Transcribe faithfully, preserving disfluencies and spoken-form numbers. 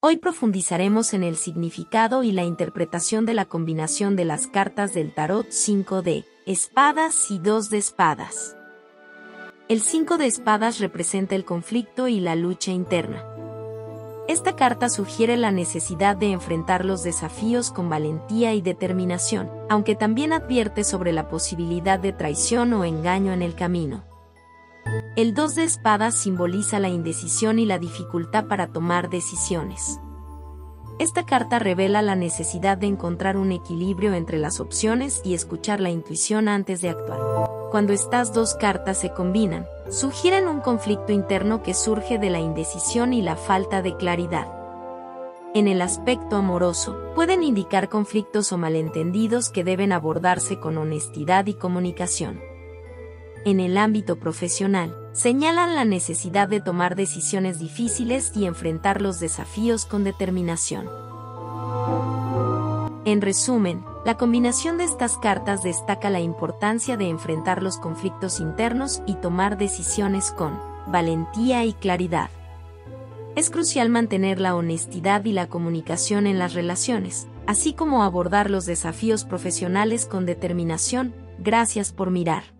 Hoy profundizaremos en el significado y la interpretación de la combinación de las cartas del tarot cinco de espadas y dos de espadas. El cinco de espadas representa el conflicto y la lucha interna. Esta carta sugiere la necesidad de enfrentar los desafíos con valentía y determinación, aunque también advierte sobre la posibilidad de traición o engaño en el camino. El dos de espadas simboliza la indecisión y la dificultad para tomar decisiones. Esta carta revela la necesidad de encontrar un equilibrio entre las opciones y escuchar la intuición antes de actuar. Cuando estas dos cartas se combinan, sugieren un conflicto interno que surge de la indecisión y la falta de claridad. En el aspecto amoroso, pueden indicar conflictos o malentendidos que deben abordarse con honestidad y comunicación. En el ámbito profesional, señalan la necesidad de tomar decisiones difíciles y enfrentar los desafíos con determinación. En resumen, la combinación de estas cartas destaca la importancia de enfrentar los conflictos internos y tomar decisiones con valentía y claridad. Es crucial mantener la honestidad y la comunicación en las relaciones, así como abordar los desafíos profesionales con determinación. Gracias por mirar.